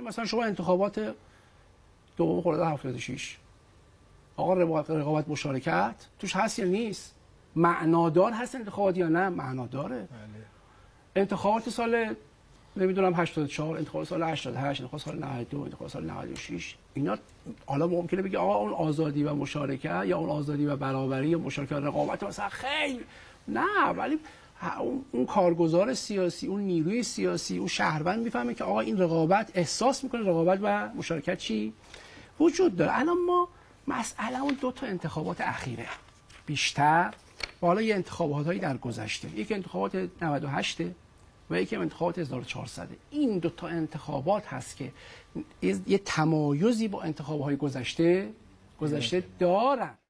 مثلا شما انتخابات دوم خرداد 76 آقا رقابت مشارکت توش هست یا نیست؟ معنادار هست انتخابات یا نه؟ معناداره. انتخابات سال نمیدونم 84، انتخابات سال 88، انتخابات سال 92، انتخابات سال 96، اینا حالا ممکنه بگی آقا اون آزادی و مشارکت یا اون آزادی و برابری یا مشارکت و رقابت مثلا خیلی نه، ولی اون کارگزار سیاسی، اون نیروی سیاسی، اون شهروند میفهمه که آقا این رقابت، احساس میکنه رقابت و مشارکت چی وجود داره. الان ما مسئله اون دو تا انتخابات اخیره بیشتر، حالا یه انتخاباتی در گذشته، یک انتخابات 98 و یکی انتخابات 1400. این دو تا انتخابات هست که یه تمایزی با انتخابات گذشته دارن.